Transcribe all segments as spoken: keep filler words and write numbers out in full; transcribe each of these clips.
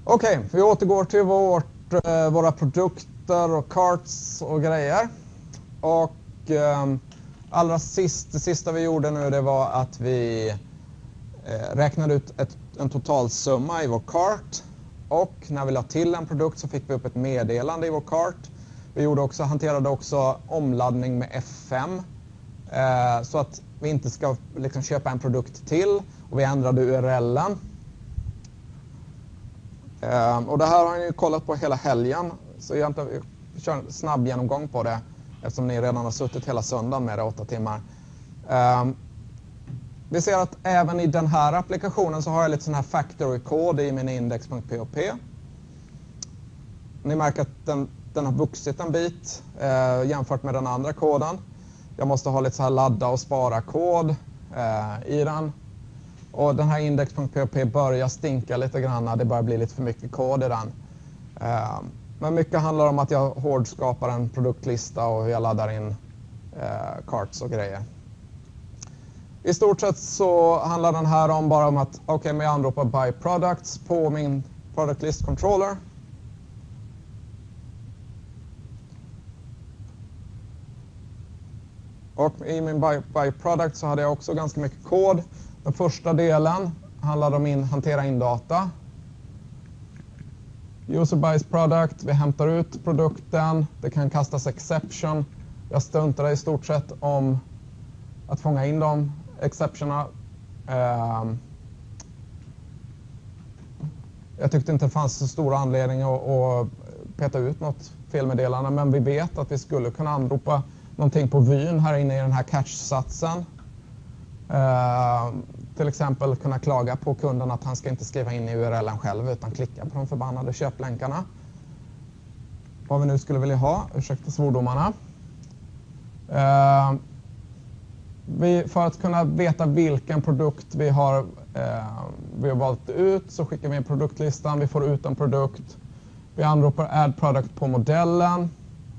Okej, okay, vi återgår till vårt, eh, våra produkter och carts och grejer. Och eh, allra sist, det sista vi gjorde nu, det var att vi eh, räknade ut ett, en totalsumma i vår cart. Och när vi la till en produkt så fick vi upp ett meddelande i vår cart. Vi gjorde också, hanterade också omladdning med F fem. Eh, så att vi inte ska liksom köpa en produkt till. Och vi ändrade U R L-en. Uh, och det här har ni ju kollat på hela helgen, så jag inte kör en snabb genomgång på det eftersom ni redan har suttit hela söndagen med det, åtta timmar. Uh, vi ser att även i den här applikationen så har jag lite sån här factory-kod i min index.pop. Ni märker att den, den har vuxit en bit uh, jämfört med den andra koden. Jag måste ha lite så här ladda och spara kod uh, i den. Och den här index.pop börjar stinka lite grann när det börjar bli lite för mycket kod i den. Uh, men mycket handlar om att jag hårdskapar en produktlista och hur jag laddar in uh, carts och grejer. I stort sett så handlar den här om bara om att okej, okay, men jag anropar by products på min product list controller. Och i min by, by product så hade jag också ganska mycket kod. Den första delen handlar om att hantera in data. User buys product, vi hämtar ut produkten, det kan kastas exception. Jag struntar i stort sett om att fånga in de exceptionerna. Jag tyckte inte det fanns så stor anledning att peta ut något felmeddelande, men vi vet att vi skulle kunna anropa någonting på vyn här inne i den här catch-satsen. Uh, till exempel kunna klaga på kunden att han ska inte skriva in i U R L-en själv utan klicka på de förbannade köplänkarna. Vad vi nu skulle vilja ha, ursäkta svordomarna. Uh, vi, för att kunna veta vilken produkt vi har, uh, vi har valt ut så skickar vi en produktlistan, vi får ut en produkt. Vi anropar add product på modellen.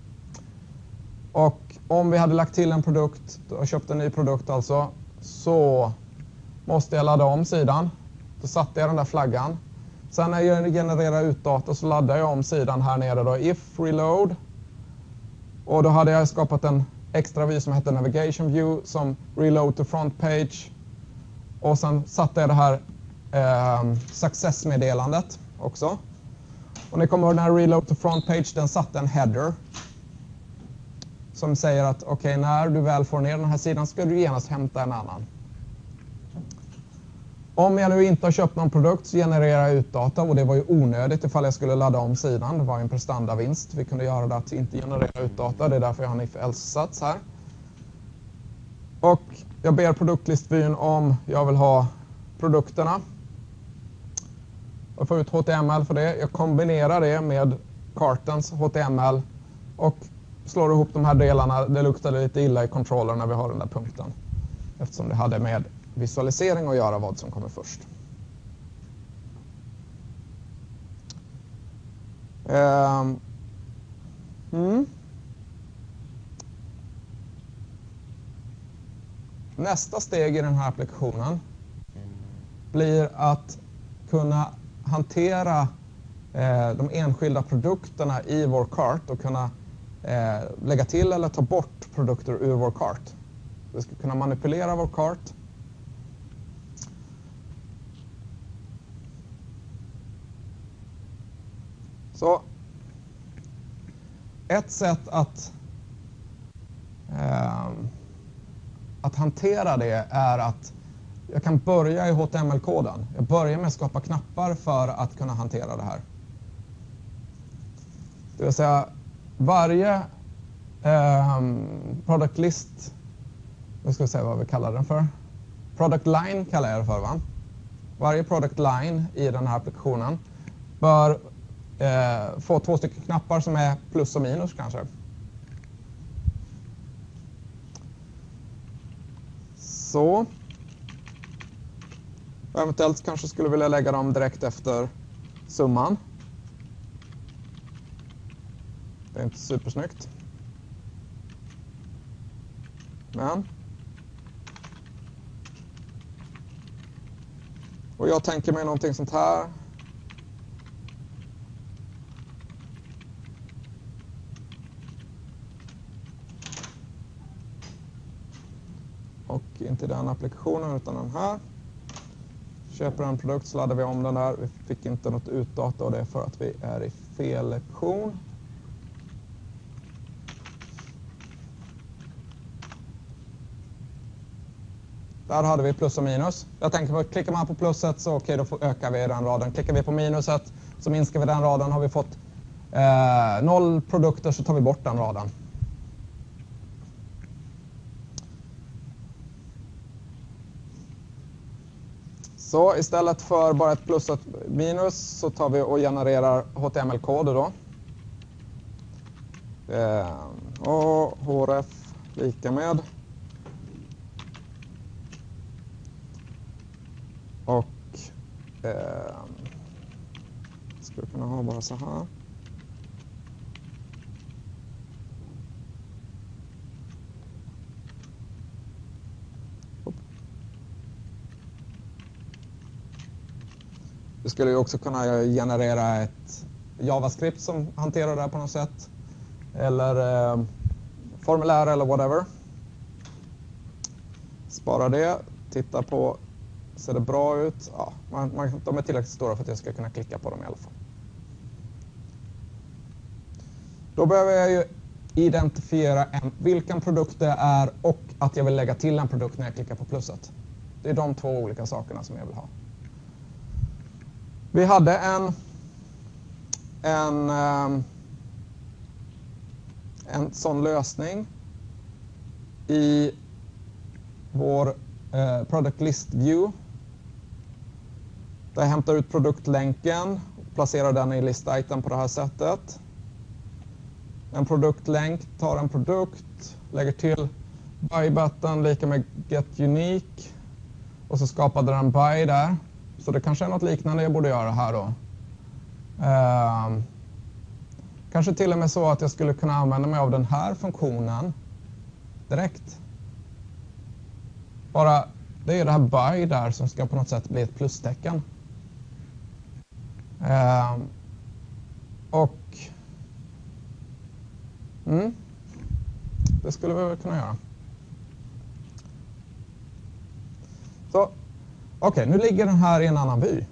Och om vi hade lagt till en produkt och köpt en ny produkt alltså, så måste jag ladda om sidan. Då satte jag den där flaggan. Sen när jag genererar ut data så laddar jag om sidan här nere då, if reload. Och då hade jag skapat en extra vy som heter navigation view som reload to front page. Och sen satte jag det här eh, success-meddelandet också. Och ni kommer ihåg den här reload to front page, den satte en header. Som säger att okej, okay, när du väl får ner den här sidan ska du genast hämta en annan. Om jag nu inte har köpt någon produkt så genererar jag ut data, och det var ju onödigt ifall jag skulle ladda om sidan. Det var en prestandavinst. Vi kunde göra det att inte generera ut data. Det är därför jag har en if-else-sats här. Och jag ber produktlistvyn om jag vill ha produkterna. Jag får ut H T M L för det. Jag kombinerar det med cartens H T M L och slår ihop de här delarna. Det luktade lite illa i controller när vi har den där punkten. Eftersom det hade med visualisering att göra vad som kommer först. Um. Mm. Nästa steg i den här applikationen blir att kunna hantera eh, de enskilda produkterna i vår cart och kunna Eh, lägga till eller ta bort produkter ur vår cart. Vi ska kunna manipulera vår cart. Så ett sätt att eh, att hantera det är att jag kan börja i H T M L-koden. Jag börjar med att skapa knappar för att kunna hantera det här. Det vill säga varje eh, product list, nu ska vi se vad vi kallar den för. Product line kallar jag det för, va? Varje product line i den här applikationen bör eh, få två stycken knappar som är plus och minus kanske. Så. Eventuellt kanske skulle vilja lägga dem direkt efter summan. Det är inte supersnyggt. Men. Och jag tänker mig någonting sånt här. inte i den applikationen utan den här. Köper en produkt så laddar vi om den där. Vi fick inte något utdata och det är för att vi är i fel lektion. Där hade vi plus och minus. Jag tänker att klickar man på plusset så okej, okay, då ökar vi den raden. Klickar vi på minuset så minskar vi den raden. Har vi fått eh, noll produkter så tar vi bort den raden. Så istället för bara ett plus och ett minus så tar vi och genererar H T M L-koder då. Eh, och href lika med. Och eh, skulle kunna ha bara så här. Du skulle ju också kunna generera ett JavaScript som hanterar det här på något sätt. Eller eh, formulär eller whatever. Spara det. Titta på, ser det bra ut? Ja, man, man, de är tillräckligt stora för att jag ska kunna klicka på dem i alla fall. Då behöver jag ju identifiera en, vilken produkt det är och att jag vill lägga till en produkt när jag klickar på plusset. Det är de två olika sakerna som jag vill ha. Vi hade en, en, en sån lösning i vår eh, product list view. Där jag hämtar ut produktlänken och placerar den i list item på det här sättet. En produktlänk tar en produkt, lägger till buy button lika med get unique och så skapade den buy där. Så det kanske är något liknande jag borde göra här då. Eh, kanske till och med så att jag skulle kunna använda mig av den här funktionen direkt. Bara, det är det här buy där som ska på något sätt bli ett plustecken. Eh, och mm, det skulle vi väl kunna göra. Så, okej, okay, nu ligger den här i en annan vy.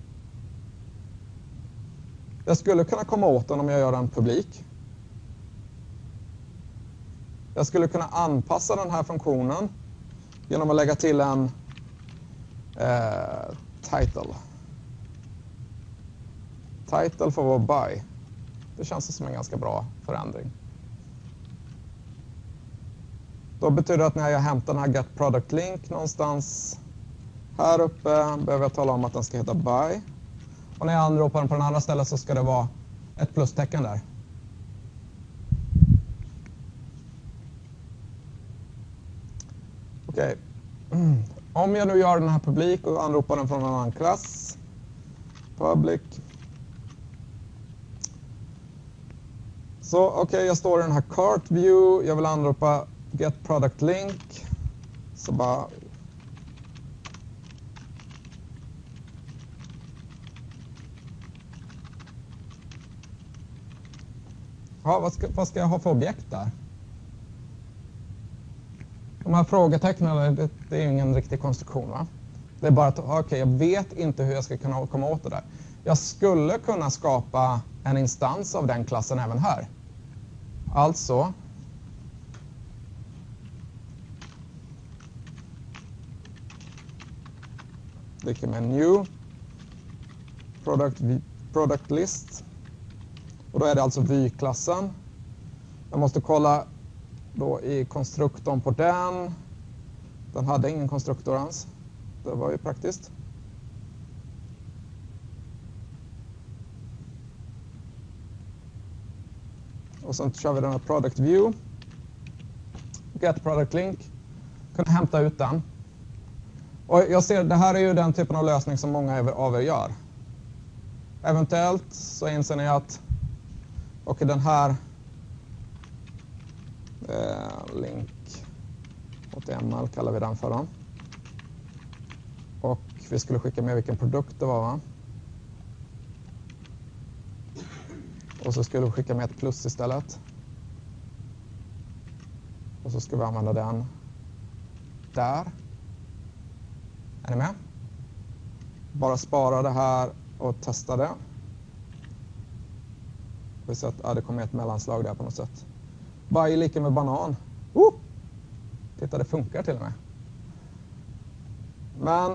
Jag skulle kunna komma åt den om jag gör den publik. Jag skulle kunna anpassa den här funktionen genom att lägga till en eh, title. Title får vara buy. Det känns som en ganska bra förändring. Då betyder det att när jag hämtar den här get product link någonstans här uppe behöver jag tala om att den ska heta buy. Och när jag anropar den på den andra stället så ska det vara ett plustecken där. Okej. Okay. Om jag nu gör den här publik och anropar den från en annan klass. Public. Så okej, okay, jag står i den här cart view. Jag vill anropa get product link. Så bara... Ja, vad ska, vad ska jag ha för objekt där? De här frågetecknen, det, det är ju ingen riktig konstruktion, va? Det är bara att, okej, okay, jag vet inte hur jag ska kunna komma åt det där. Jag skulle kunna skapa en instans av den klassen även här. Alltså, lika med new product, product list. Och då är det alltså vy-klassen. Jag måste kolla då i konstruktorn på den. Den hade ingen konstruktor ens. Det var ju praktiskt. Och sen kör vi den här product view. Get product link. Kunna hämta ut den. Och jag ser, det här är ju den typen av lösning som många av er gör. Eventuellt så inser ni att och den här eh, link H T M L kallar vi den för då. Och vi skulle skicka med vilken produkt det var, va? Och så skulle vi skicka med ett plus istället. Och så ska vi använda den där. Är ni med? Bara spara det här och testa det. Vi ser att ja, det kommer ett mellanslag där på något sätt. Baj lika med banan. Oh! Titta, det funkar till och med. Men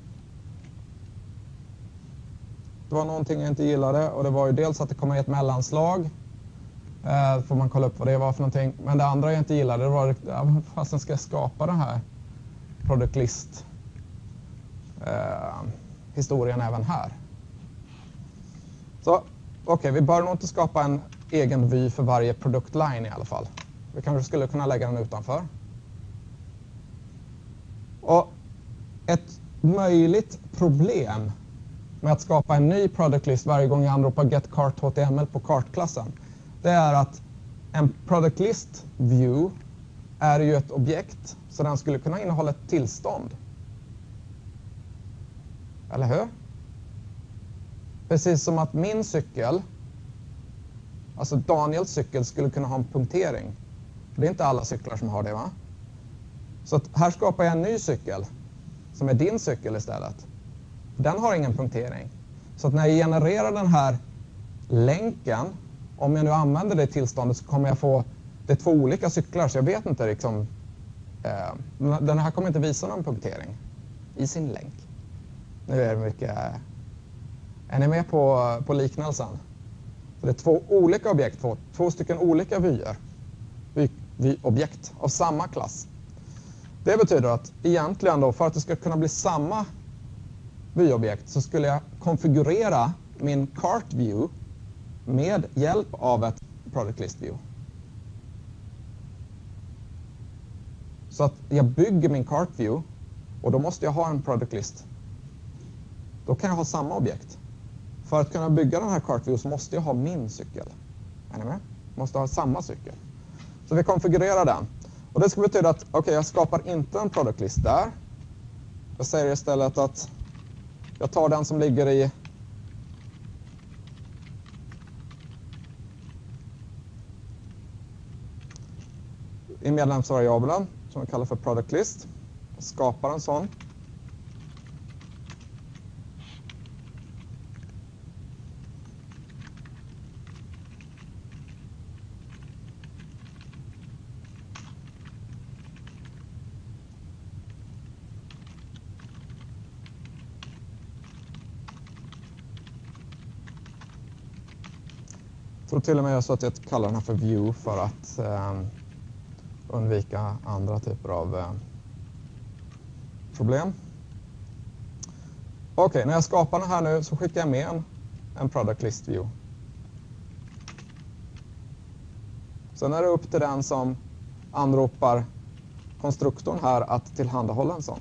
det var någonting jag inte gillade, och det var ju dels att det kommer ett mellanslag. Eh, får man kolla upp vad det var för någonting. Men det andra jag inte gillade, det var ja, fastän ska jag skapa den här product list eh, historien även här. Så okej, okay, vi bör nog inte skapa en egen vy för varje produktline i alla fall. Vi kanske skulle kunna lägga den utanför. Och ett möjligt problem med att skapa en ny product list varje gång jag anropar getCart H T M L på kartklassen, det är att en product list view är ju ett objekt, så den skulle kunna innehålla ett tillstånd. Eller hur? Precis som att min cykel, alltså Daniels cykel, skulle kunna ha en punktering. Det är inte alla cyklar som har det, va? Så att här skapar jag en ny cykel som är din cykel istället. Den har ingen punktering. Så att när jag genererar den här länken, om jag nu använder det tillståndet, så kommer jag få det är två olika cyklar, så jag vet inte liksom eh, den här kommer inte visa någon punktering i sin länk. Nu är det mycket. Är ni med på, på liknelsen? Så det är två olika objekt, två, två stycken olika vyer. Vy, vy, objekt av samma klass. Det betyder att egentligen då, för att det ska kunna bli samma vyobjekt, så skulle jag konfigurera min cart view med hjälp av ett product list view. Så att jag bygger min cart view, och då måste jag ha en product list. Då kan jag ha samma objekt. För att kunna bygga den här cart view så måste jag ha min cykel. Är ni med? Jag måste ha samma cykel. Så vi konfigurerar den. Och det ska betyda att okay, jag skapar inte en product list där. Jag säger istället att jag tar den som ligger i i medlemsvariabeln som vi kallar för product list. Jag skapar en sån. Jag tror till och med så att jag kallar den här för view för att eh, undvika andra typer av eh, problem. Okej, okay, när jag skapar den här nu så skickar jag med en, en product list view. Sen är det upp till den som anropar konstruktorn här att tillhandahålla en sån.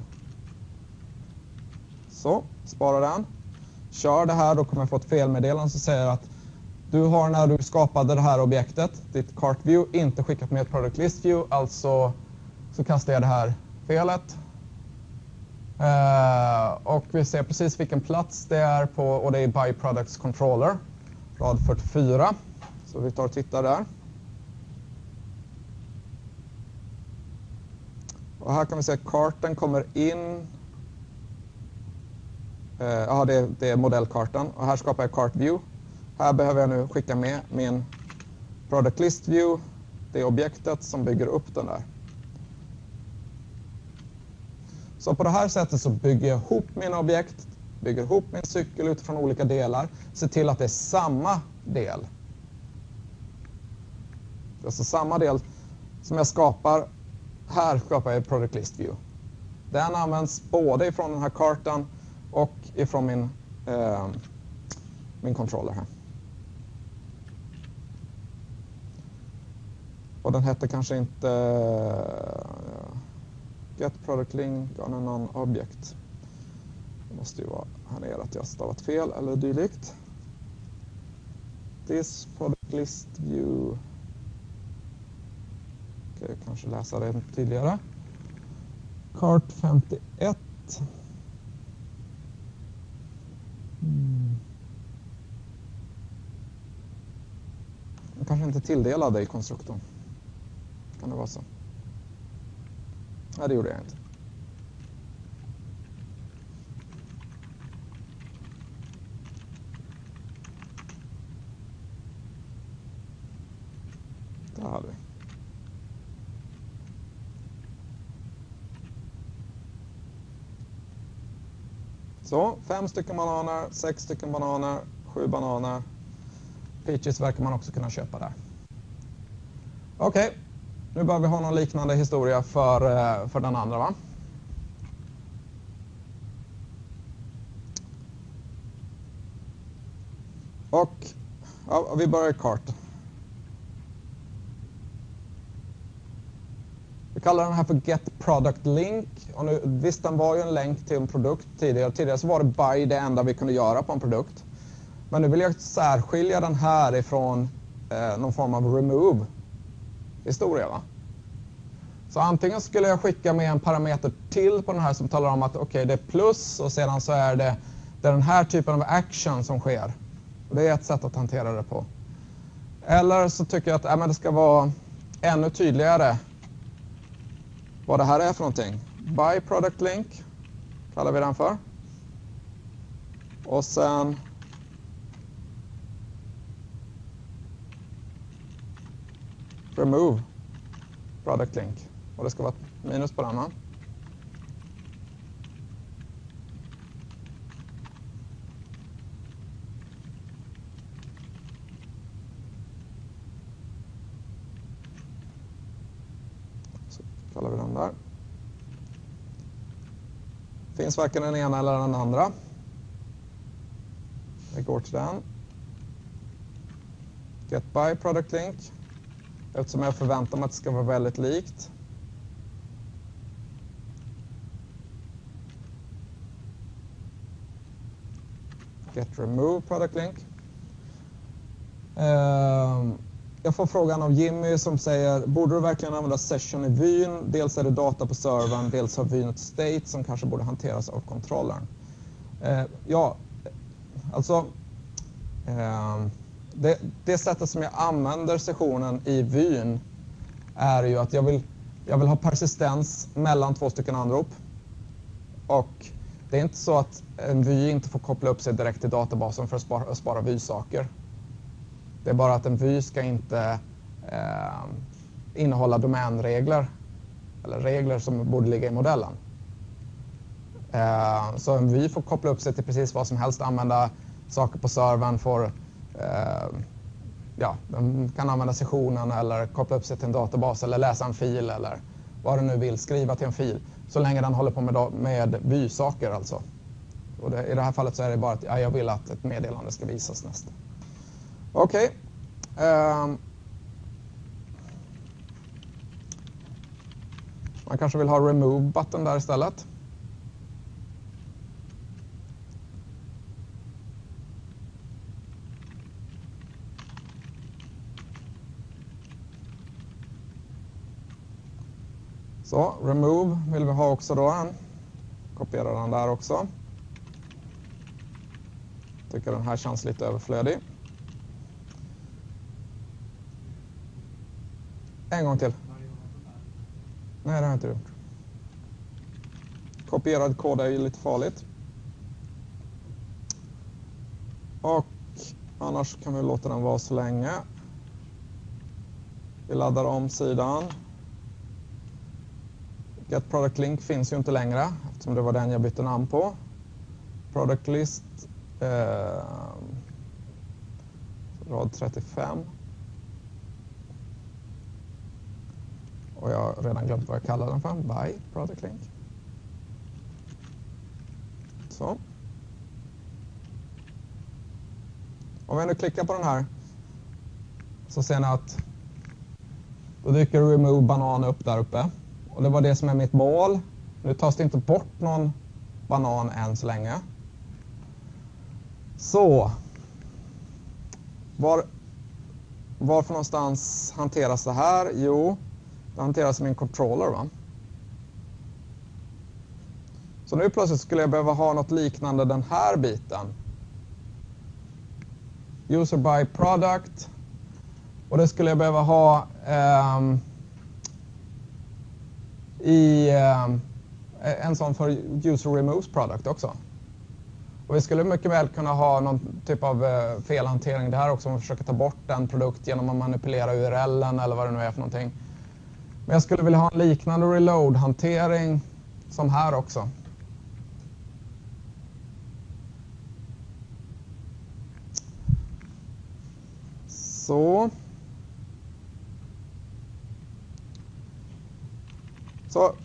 Så, spara den. Kör det här, då kommer jag få ett felmeddelande som säger att du har, när du skapade det här objektet, ditt cart view, inte skickat med ett product list view, alltså så kastar jag det här felet. Uh, och vi ser precis vilken plats det är på, och det är by products controller, rad fyrtiofyra. Så vi tar och tittar där. Och här kan vi se att kartan kommer in. Uh, ja, det, det är modellkartan. Och här skapar jag cart view. Här behöver jag nu skicka med min product list view, det objektet som bygger upp den där. Så på det här sättet så bygger jag ihop mina objekt, bygger ihop min cykel utifrån olika delar, ser till att det är samma del. Alltså samma del som jag skapar, här skapar jag product list view. Den används både ifrån den här kartan och ifrån min, eh, min controller här. Och den hette kanske inte uh, get product link on a non-object. Det måste ju vara här nere att jag stavat fel eller dylikt. This product list view. Okej, okay, kanske läsa det tydligare. Cart femtioett. Mm. Jag kanske inte tilldelade i konstruktorn. Kan det vara så? Nej, det gjorde jag inte. Där hade vi. Så, fem stycken bananer, sex stycken bananer, sju bananer. Peaches verkar man också kunna köpa där. Okej, okay. Nu bör vi ha någon liknande historia för, för den andra, va? Och ja, vi börjar i cart. Vi kallar den här för Get Product Link. Och nu, visst, den var ju en länk till en produkt tidigare. Tidigare så var det buy det enda vi kunde göra på en produkt. Men nu vill jag särskilja den här ifrån eh, någon form av remove historia, va? Så antingen skulle jag skicka med en parameter till på den här som talar om att okej, okay, det är plus och sedan så är det, det är den här typen av action som sker. Och det är ett sätt att hantera det på. Eller så tycker jag att äh, men det ska vara ännu tydligare vad det här är för någonting. Buy product link kallar vi den för. Och sen remove product link. Och det ska vara minus på den, va? Så kallar vi den där. Finns varken den ena eller den andra. Vi går till den. Get by product link. Eftersom jag förväntar mig att det ska vara väldigt likt. Get remove product link. Uh, jag får frågan av Jimmy som säger, borde du verkligen använda session i vyn? Dels är det data på servern, dels har vyn ett state som kanske borde hanteras av kontrollern. Uh, ja, alltså uh, det, det sättet som jag använder sessionen i vyn är ju att jag vill, jag vill ha persistens mellan två stycken anrop. Och det är inte så att en vy inte får koppla upp sig direkt till databasen för att spara, spara vy-saker. Det är bara att en vy ska inte eh, innehålla domänregler eller regler som borde ligga i modellen. Eh, så en vy får koppla upp sig till precis vad som helst, använda saker på servern, får, eh, ja, den kan använda sessionen eller koppla upp sig till en databas eller läsa en fil eller vad den nu vill, skriva till en fil. Så länge den håller på med, med vy-saker alltså. Och det, i det här fallet så är det bara att ja, jag vill att ett meddelande ska visas nästa. Okej. Okay. Um, man kanske vill ha remove button där istället. Så, remove vill vi ha också då. Kopiera den där också. Tycker den här känns lite överflödig. En gång till. Nej, det har jag inte gjort. Kopierad kod är ju lite farligt. Och annars kan vi låta den vara så länge. Vi laddar om sidan. Get product link finns ju inte längre eftersom det var den jag bytte namn på. Product list eh, rad trettiofem. Och jag har redan glömt vad jag kallar den för. By product link. Så. Om jag nu klickar på den här så ser ni att då dyker remove banan upp där uppe. Och det var det som är mitt mål. Nu tas det inte bort någon banan än så länge. Så. Var, varför någonstans hanteras det här? Jo, det hanteras som en controller, va? Så nu plötsligt skulle jag behöva ha något liknande den här biten. User by product. Och det skulle jag behöva ha um, i um, en sån för user removes product också. Och vi skulle mycket väl kunna ha någon typ av eh, felhantering där också, om vi försöker ta bort en produkt genom att manipulera U R L:en eller vad det nu är för någonting. Men jag skulle vilja ha en liknande reload-hantering som här också. Så. Så.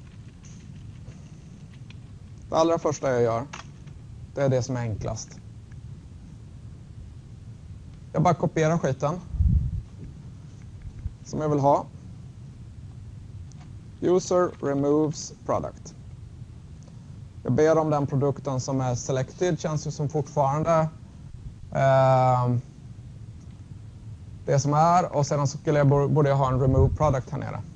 Det allra första jag gör, det är det som är enklast. Jag bara kopierar skiten som jag vill ha. User removes product. Jag ber om den produkten som är selected, känns ju som fortfarande eh, det som är, och sedan så skulle jag, borde jag ha en remove product här nere.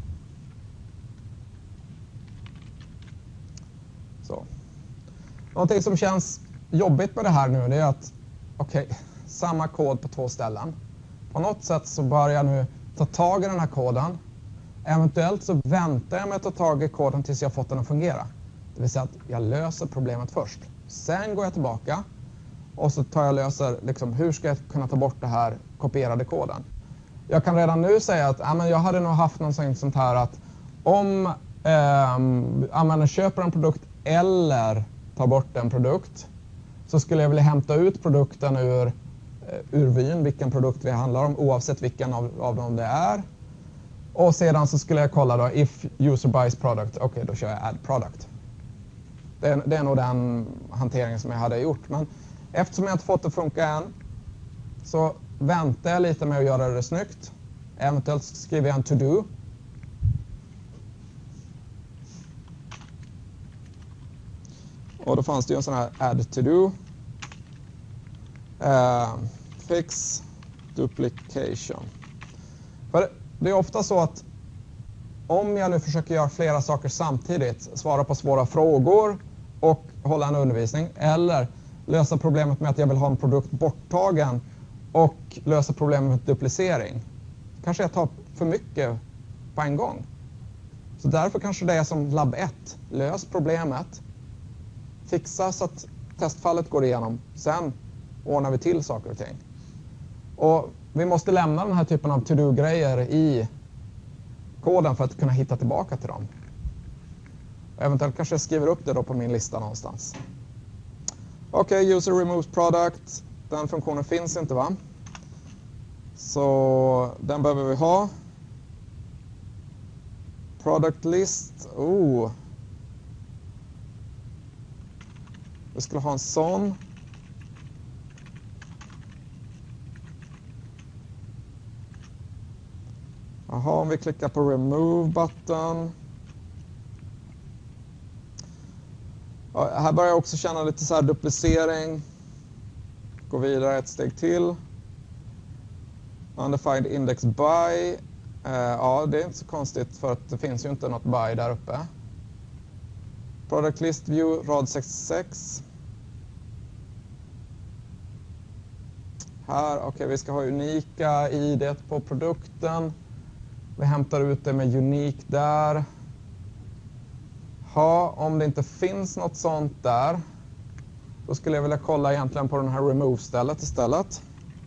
Så. Någonting som känns jobbigt med det här nu, det är att okej, okay, samma kod på två ställen. På något sätt så börjar jag nu ta tag i den här koden. Eventuellt så väntar jag med att ta tag i koden tills jag fått den att fungera. Det vill säga att jag löser problemet först. Sen går jag tillbaka och så tar jag och löser liksom, hur ska jag kunna ta bort det här kopierade koden. Jag kan redan nu säga att ja, men jag hade nog haft något sånt här att om eh, användaren köper en produkt eller tar bort en produkt, så skulle jag vilja hämta ut produkten ur, ur vyn, vilken produkt vi handlar om, oavsett vilken av, av dem det är. Och sedan så skulle jag kolla då, if user buys product, okej okay, då kör jag add product. Det är, det är nog den hanteringen som jag hade gjort. Men eftersom jag inte fått det att funka än, så väntar jag lite med att göra det snyggt. Eventuellt skriver jag en to-do. Och då fanns det ju en sån här add to-do. Uh, fix duplication. För det är ofta så att om jag nu försöker göra flera saker samtidigt, svara på svåra frågor och hålla en undervisning, eller lösa problemet med att jag vill ha en produkt borttagen och lösa problemet med duplicering, kanske jag tar för mycket på en gång. Så därför kanske det är som labb ett. Lös problemet, fixa så att testfallet går igenom, sen ordnar vi till saker och ting. Och vi måste lämna den här typen av to-do-grejer i koden för att kunna hitta tillbaka till dem. Eventuellt kanske jag skriver upp det då på min lista någonstans. Okej, okay, user removes product. Den funktionen finns inte, va? Så den behöver vi ha. Product list. Oh. Vi skulle ha en sån. Jaha, om vi klickar på remove button. Ja, här börjar jag också känna lite så här duplicering. Gå vidare ett steg till. Undefined index by. Uh, ja, det är inte så konstigt för att det finns ju inte något by där uppe. Product list view, rad sextiosex. Här, okej, okay, vi ska ha unika I D på produkten. Vi hämtar ut det med unique där. Ha, om det inte finns något sånt där, då skulle jag vilja kolla egentligen på den här remove-stället istället.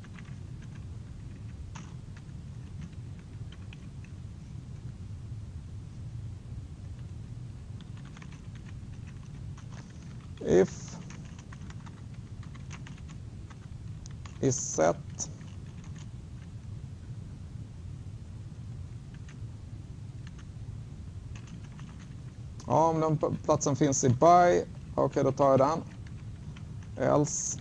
If is set ja, om den platsen finns i by, okej, okay, då tar jag den. Else.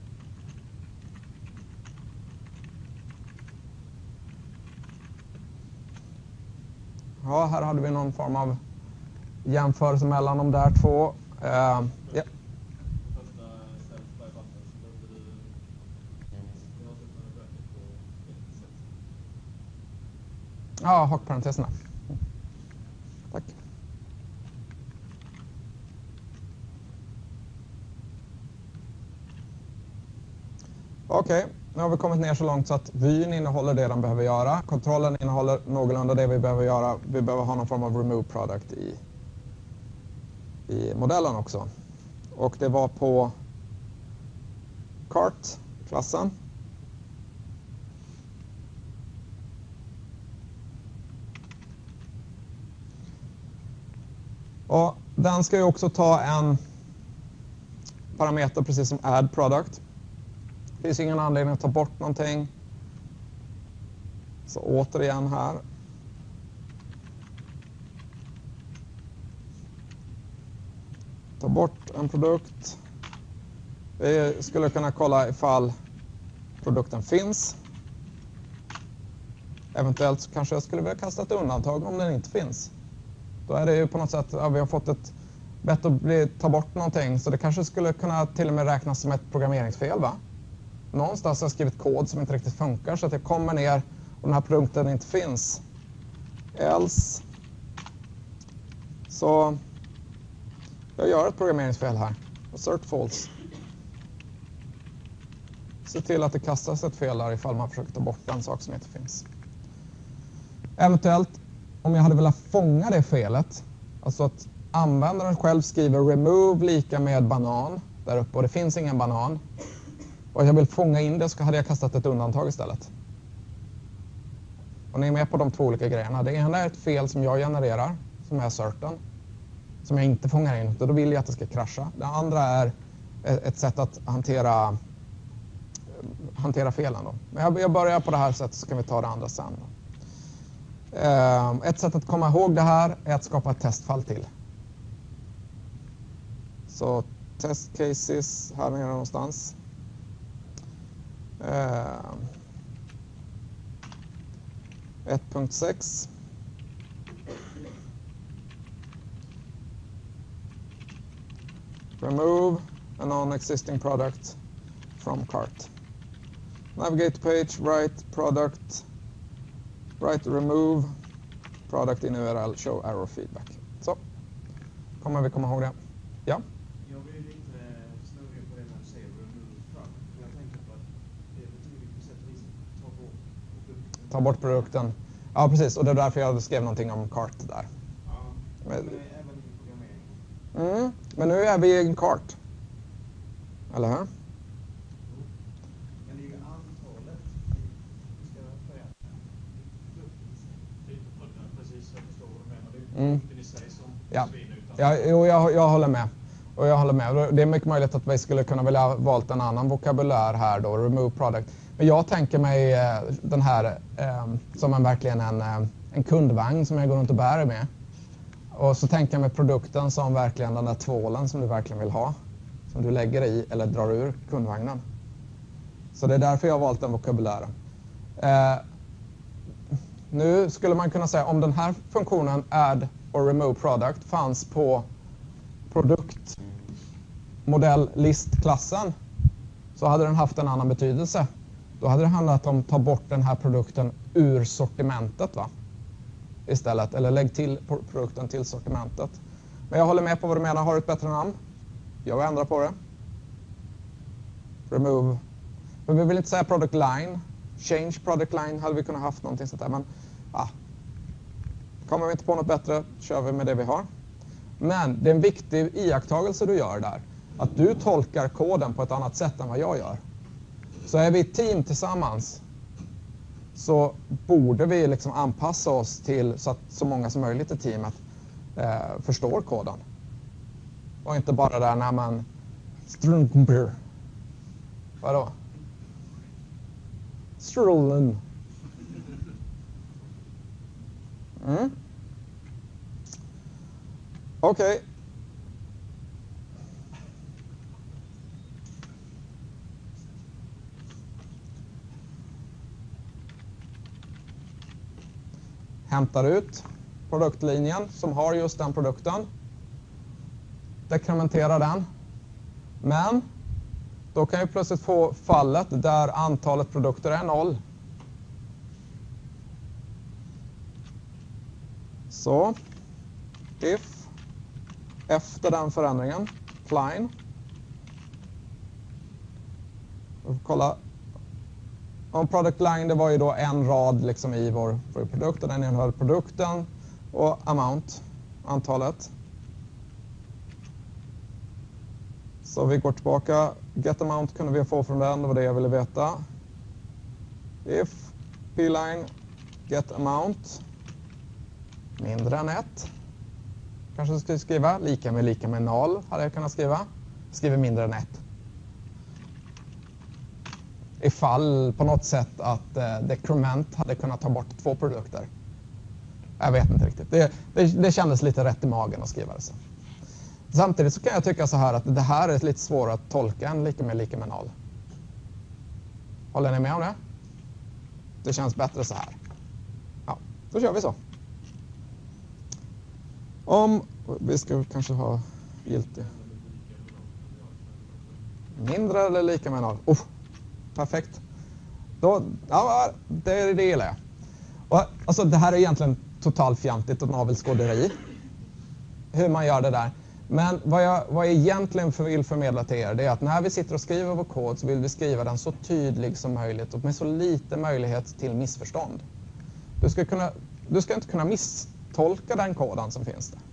Ja, här hade vi någon form av jämförelse mellan de där två. Uh, yeah. Ja, hackparenteserna. Tack. Okej, okay, nu har vi kommit ner så långt så att vyn innehåller det den behöver göra. Kontrollen innehåller någorlunda det vi behöver göra. Vi behöver ha någon form av remove product i, i modellen också. Och det var på cart-klassen. Och den ska ju också ta en parameter precis som add product. Det finns ingen anledning att ta bort någonting. Så återigen här. Ta bort en produkt. Vi skulle kunna kolla ifall produkten finns. Eventuellt så kanske jag skulle vilja kasta ett undantag om den inte finns. Då är det ju på något sätt, ja, vi har fått ett bett att bli, ta bort någonting. Så det kanske skulle kunna till och med räknas som ett programmeringsfel, va? Någonstans har jag skrivit kod som inte riktigt funkar så att jag kommer ner och den här produkten inte finns. Else. Så jag gör ett programmeringsfel här. Assert false. Se till att det kastas ett fel där ifall man försöker ta bort en sak som inte finns. Eventuellt, om jag hade velat fånga det felet, alltså att användaren själv skriver remove lika med banan där uppe och det finns ingen banan. Och jag vill fånga in det så hade jag kastat ett undantag istället. Och ni är med på de två olika grejerna. Det ena är ett fel som jag genererar, som är asserten, som jag inte fångar in. Då vill jag att det ska krascha. Det andra är ett sätt att hantera, hantera felen. Då. Men jag börjar på det här sättet så kan vi ta det andra sen. Då. Ett sätt att komma ihåg det här är att skapa ett testfall till. Så test cases här nere någonstans. ett punkt sex. Remove a non-existing product from cart. Navigate page, write product, write remove product in U R L, show error feedback. Så, kommer vi komma ihåg det? Ja? Jag blir lite snurrig på det när du säger remove product. Jag tänker på att det betyder på sätt och vis ta bort produkten. Ta bort produkten. Ja, precis. Och det är därför jag skrev någonting om cart där. Ja, men, men det är även i programmeringen. Mm, men nu är vi i en cart. Eller hur? Men det är ju antalet vi ska förändra. Precis, jag förstår vad du menar. Det är produkten i sig som Ja. försvinner utan. Ja, jo, jag, jag håller med. Och jag håller med. Det är mycket möjligt att vi skulle kunna vilja ha valt en annan vokabulär här då, remove product. Men jag tänker mig eh, den här eh, som en verkligen en, eh, en kundvagn som jag går runt och bär med. Och så tänker jag mig produkten som verkligen den där tvålen som du verkligen vill ha. Som du lägger i eller drar ur kundvagnen. Så det är därför jag har valt den vokabulären. Eh, nu skulle man kunna säga om den här funktionen add och remove product fanns på produkt modell list-klassen så hade den haft en annan betydelse. Då hade det handlat om att ta bort den här produkten ur sortimentet, va? Istället, eller lägg till produkten till sortimentet. Men jag håller med på vad du menar, har ett bättre namn. Jag ändrar på det. Remove. Men vi vill inte säga product line. Change product line hade vi kunnat haft någonting sånt där. Men ja, kommer vi inte på något bättre kör vi med det vi har. Men det är en viktig iakttagelse du gör där. Att du tolkar koden på ett annat sätt än vad jag gör. Så är vi ett team tillsammans så borde vi liksom anpassa oss till så att så många som möjligt i teamet eh, förstår koden. Och inte bara där när man strunkumper. Vadå? Strullen. Mm. Okej. Okay. Hämtar ut produktlinjen som har just den produkten. Dekrementerar den. Men då kan jag plötsligt få fallet där antalet produkter är noll. Så if efter den förändringen fline. Och kolla. Om product line det var ju då en rad liksom i vår, vår produkt och den innehöll produkten och amount, antalet. Så vi går tillbaka. Get amount kunde vi få från den, det var det jag ville veta. If p-line get amount mindre än ett. Kanske ska jag skriva lika med lika med noll, hade jag kunnat skriva. Skriver mindre än ett. Ifall på något sätt att eh, decrement hade kunnat ta bort två produkter. Jag vet inte riktigt. Det, det, det kändes lite rätt i magen att skriva det så. Samtidigt så kan jag tycka så här att det här är lite svårare att tolka än lika med lika med noll. Håller ni med om det? Det känns bättre så här. Ja, då kör vi så. Om vi ska kanske ha giltig. Mindre eller lika med noll. Oh, perfekt. Då, ja, det, det gillar jag. Och, alltså, det här är egentligen totalt fjantigt och navelskåderi. Hur man gör det där. Men vad jag, vad jag egentligen vill förmedla till er, det är att när vi sitter och skriver vår kod så vill vi skriva den så tydlig som möjligt och med så lite möjlighet till missförstånd. Du ska, kunna, du ska inte kunna misstolka den koden som finns där.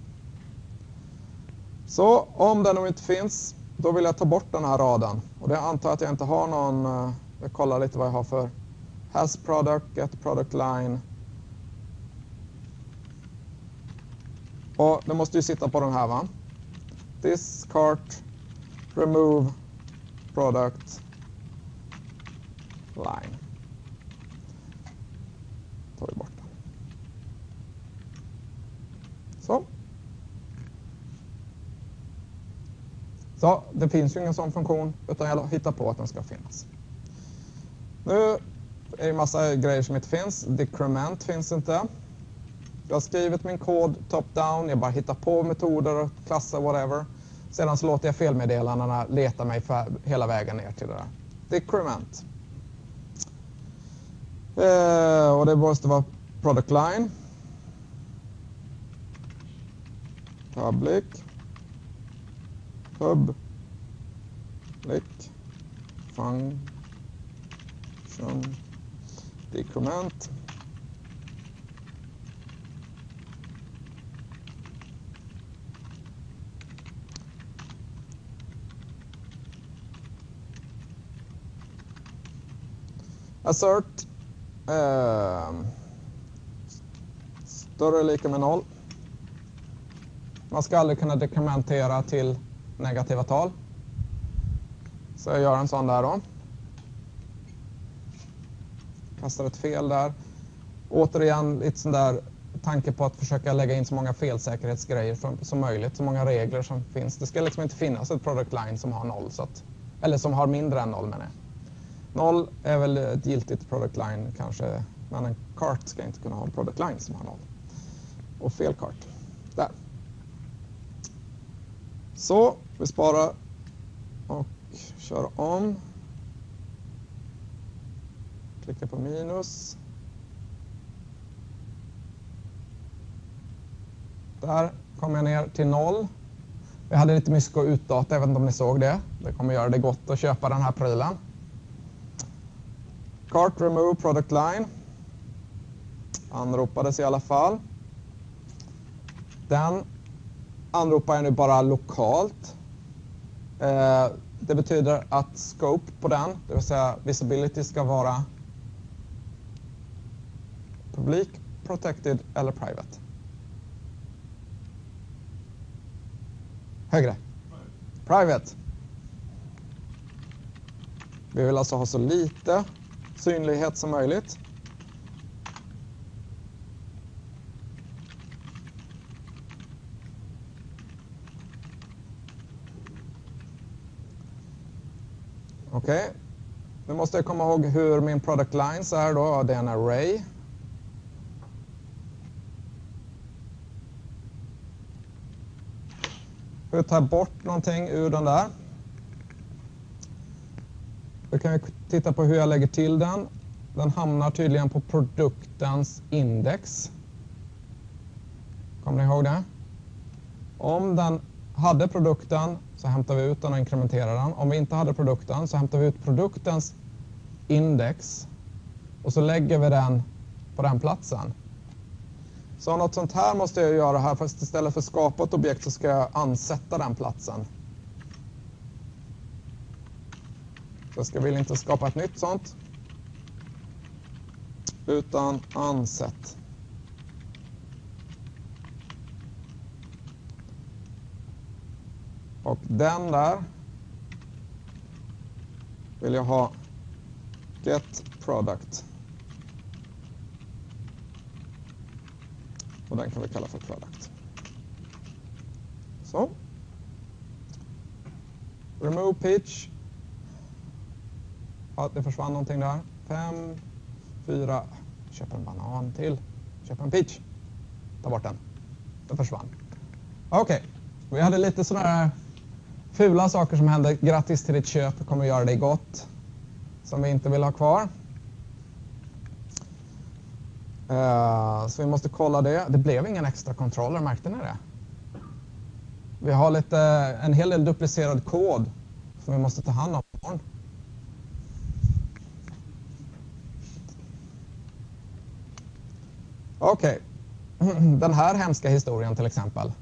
Så om den nu inte finns, då vill jag ta bort den här raden. Och det antar att jag inte har någon, jag kollar lite vad jag har för has product, get product line. Och det måste ju sitta på den här, va? This cart remove product line. Tar vi bort den. Så. Så det finns ju ingen sån funktion utan jag hittar på att den ska finnas. Nu är det en massa grejer som inte finns. Decrement finns inte. Jag har skrivit min kod top-down, jag bara hittar på metoder, klasser, whatever. Sedan så låter jag felmeddelandena leta mig för hela vägen ner till det där. Decrement. Eh, och det måste vara product line. Public. Public. Function. Decrement. Assert eh, större eller lika med noll. Man ska aldrig kunna dekrementera till negativa tal. Så jag gör en sån där då. Kastar ett fel där. Återigen lite sån där tanke på att försöka lägga in så många felsäkerhetsgrejer som, som möjligt. Så många regler som finns. Det ska liksom inte finnas ett product line som har noll. Så att, eller som har mindre än noll menar jag. Noll är väl ett giltigt product line kanske, men en kart ska inte kunna ha en product line som har noll. Och fel kart. Där. Så, vi sparar och kör om. Klicka på minus. Där kommer jag ner till noll. Jag hade lite mysko utdata, jag vet inte om ni såg det. Det kommer göra det gott att köpa den här prylen. Cart remove product line. Anropades i alla fall. Den anropar jag nu bara lokalt. Eh, det betyder att scope på den, det vill säga visibility, ska vara public, protected eller private. Högre. Private. Vi vill alltså ha så lite synlighet som möjligt. Okej. Okay. Nu måste jag komma ihåg hur min product lines är då. Det är en array. Jag tar bort någonting ur den där. Då kan vi titta på hur jag lägger till den. Den hamnar tydligen på produktens index. Kommer ni ihåg det? Om den hade produkten så hämtar vi ut den och inkrementerar den. Om vi inte hade produkten så hämtar vi ut produktens index. Och så lägger vi den på den platsen. Så något sånt här måste jag göra här. Fast istället för skapa ett objekt så ska jag ansätta den platsen. Så jag ska vill inte skapa ett nytt sånt. Utan unset. Och den där vill jag ha get product. Och den kan vi kalla för product. Så. Remove pitch. Ja, det försvann någonting där. Fem, fyra. Köp en banan till. Köp en pitch. Ta bort den. Den försvann. Okej. Okay. Vi hade lite sådana här fula saker som hände. Grattis till ditt köp. Kommer göra dig gott. Som vi inte vill ha kvar. Uh, så vi måste kolla det. Det blev ingen extra kontroller. Märkte ni det? Vi har lite, en hel del duplicerad kod som vi måste ta hand om. Okej. Okay. Den här hemska historien till exempel.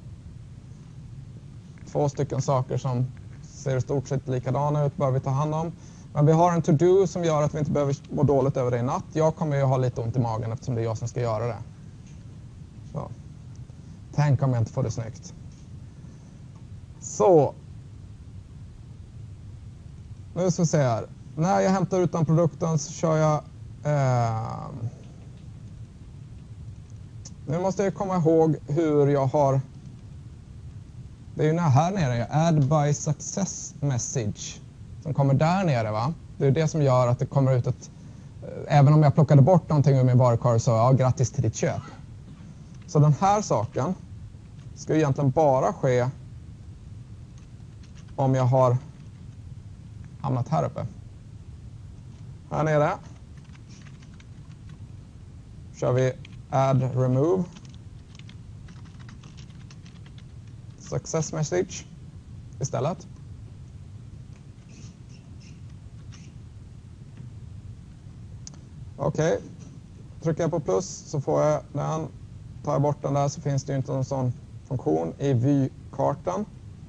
Två stycken saker som ser i stort sett likadana ut bör vi ta hand om. Men vi har en to-do som gör att vi inte behöver må dåligt över det i natt. Jag kommer ju ha lite ont i magen eftersom det är jag som ska göra det. Så. Tänk om jag inte får det snyggt. Så. Nu ska vi se här. När jag hämtar ut den produkten så kör jag... Eh, nu måste jag komma ihåg hur jag har... Det är ju här nere. Add by success message. Som kommer där nere, va? Det är det som gör att det kommer ut ett... Även om jag plockade bort någonting ur min varukorg så ja, grattis till ditt köp. Så den här saken ska egentligen bara ske om jag har hamnat här uppe. Här nere kör vi add remove success message istället. Okej, okay. Trycker jag på plus så får jag den. Tar jag bort den där så finns det ju inte någon sån funktion i vykartan.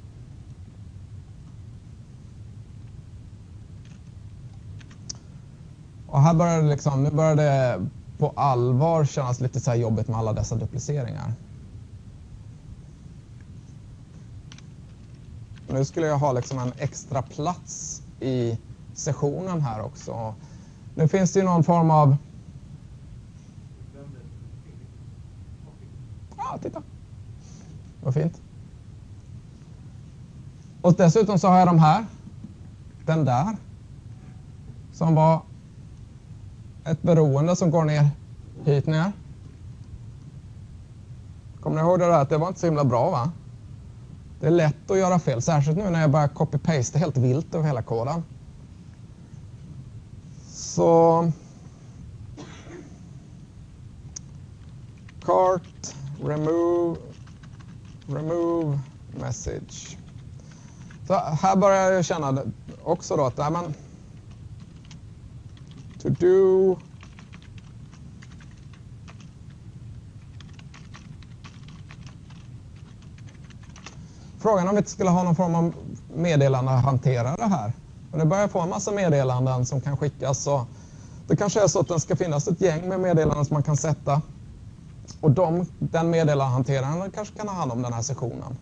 Och här börjar det liksom, nu börjar det på allvar kännas lite så här jobbigt med alla dessa dupliceringar. Nu skulle jag ha liksom en extra plats i sessionen här också. Nu finns det ju någon form av... Ja, titta. Vad fint. Och dessutom så har jag de här. Den där. Som var ett beroende som går ner hit ner. Kommer ni ihåg det där? Att det var inte så himla bra, va? Det är lätt att göra fel. Särskilt nu när jag börjar copy-paste helt vilt över hela koden. Så cart remove remove message. Så här börjar jag känna också då att nej, men to do frågan om vi inte skulle ha någon form av meddelande att hantera det här. Men nu börjar jag få en massa meddelanden som kan skickas. Så det kanske är så att det ska finnas ett gäng med meddelanden som man kan sätta. Och de, den meddelandehanteraren kanske kan ha hand om den här sessionen.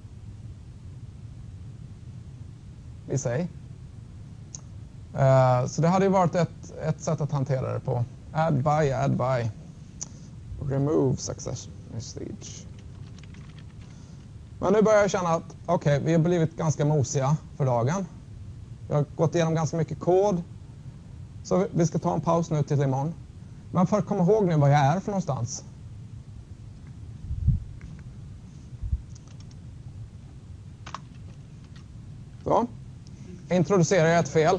I sig. Uh, så det hade ju varit ett, ett sätt att hantera det på. Add by, add by. Remove success message. Men nu börjar jag känna att okej, okay, vi har blivit ganska mosiga för dagen. Jag har gått igenom ganska mycket kod. Så vi ska ta en paus nu till imorgon. Men för att komma ihåg nu vad jag är för någonstans. Så. Introducerar jag ett fel.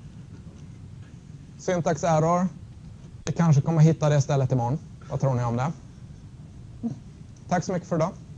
Syntax error. Vi kanske kommer hitta det stället imorgon. Vad tror ni om det? Tack så mycket för idag.